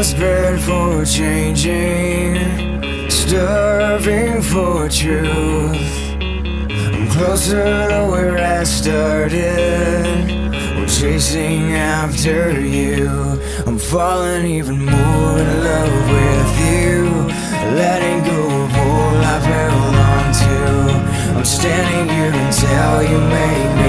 desperate for changing, starving for truth. I'm closer to where I started, we're chasing after you. I'm falling even more in love with you, letting go of all I've held on to. I'm standing here until you make me